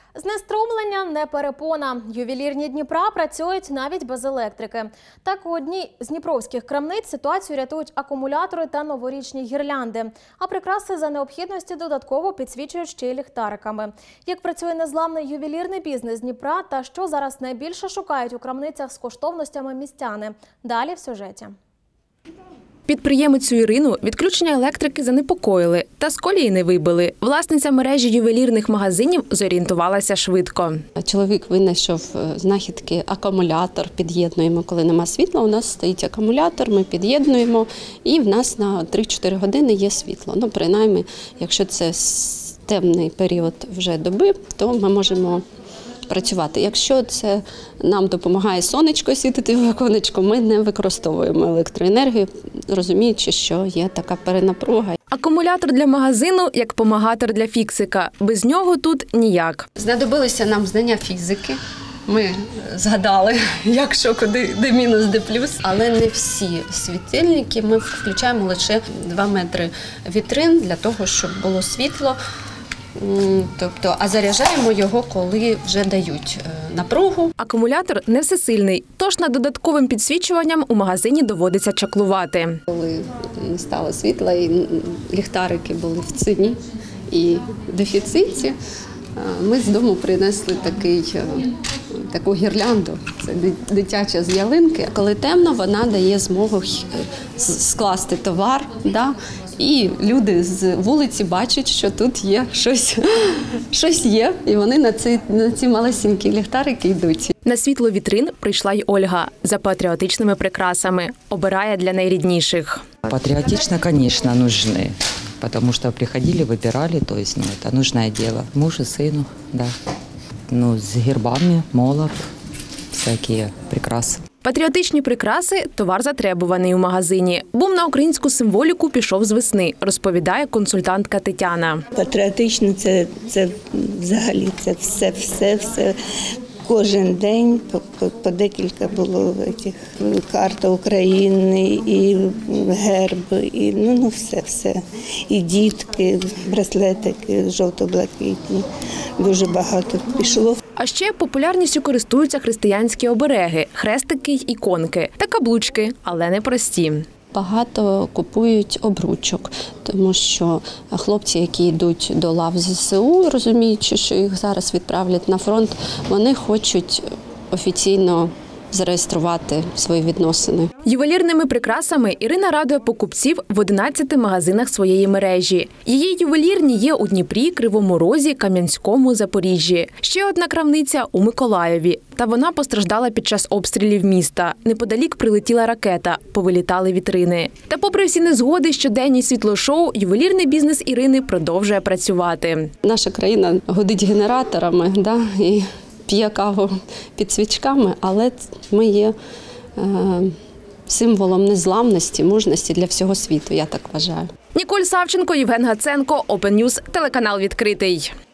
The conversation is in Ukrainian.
Знеструмлення – не перепона. Ювелірні Дніпра працюють навіть без електрики. Так, у одній з дніпровських крамниць ситуацію рятують акумулятори та новорічні гірлянди. А прикраси за необхідності додатково підсвічують ще й ліхтариками. Як працює незламний ювелірний бізнес Дніпра та що зараз найбільше шукають у крамницях з коштовностями містяни? Далі в сюжеті. Підприємицю Ірину відключення електрики занепокоїли та з колії не вибили. Власниця мережі ювелірних магазинів зорієнтувалася швидко. Чоловік винайшов знахідки акумулятор, під'єднуємо, коли нема світла, у нас стоїть акумулятор, ми під'єднуємо і в нас на 3-4 години є світло. Ну, принаймні, якщо це темний період вже доби, то ми можемо працювати. Якщо це нам допомагає сонечко світити в віконечко, ми не використовуємо електроенергію, розуміючи, що є така перенапруга. Акумулятор для магазину як помагатор для фіксика. Без нього тут ніяк. Знадобилися нам знання фізики. Ми згадали, як що, куди, де мінус, де плюс. Але не всі світильники. Ми включаємо лише 2 метри вітрин для того, щоб було світло. Тобто, а заряджаємо його, коли вже дають напругу. Акумулятор не всесильний, тож над додатковим підсвічуванням у магазині доводиться чаклувати. Коли не стало світла і ліхтарики були в ціні і дефіциті, ми з дому принесли таку гірлянду. Це дитяча з ялинки. Коли темно, вона дає змогу скласти товар. Да? І люди з вулиці бачать, що тут є щось є, і вони на ці малесенькі ліхтарики йдуть. На світло вітрин прийшла й Ольга за патріотичними прикрасами. Обирає для найрідніших. Патриотично, конечно, нужны, потому что приходили, выбирали, то есть, это нужное дело. Мужу, сыну, да. С гербами, молот, всякие прикрасы. Патріотичні прикраси – товар затребуваний у магазині. Бум на українську символіку пішов з весни, розповідає консультантка Тетяна. Патріотично – це взагалі все. Кожен день по декілька було карта України, і герб, і все. І дітки, браслетики жовто-блакитні. Дуже багато пішло. А ще популярністю користуються християнські обереги, хрестики й іконки та каблучки, але не прості. Багато купують обручок, тому що хлопці, які йдуть до лав ЗСУ, розуміючи, що їх зараз відправлять на фронт, вони хочуть офіційно зареєструвати свої відносини. Ювелірними прикрасами Ірина радує покупців в 11 магазинах своєї мережі. Її ювелірні є у Дніпрі, Кривому Розі, Кам'янському, Запоріжжі. Ще одна крамниця у Миколаєві. Та вона постраждала під час обстрілів міста. Неподалік прилетіла ракета, повилітали вітрини. Та попри всі незгоди, щоденні світлошоу, ювелірний бізнес Ірини продовжує працювати. Наша країна годить генераторами, і п'є каву під свічками, але ми є символом незламності, мужності для всього світу, я так вважаю. Ніколь Савченко, Євген Гаценко, Open News, телеканал «Відкритий».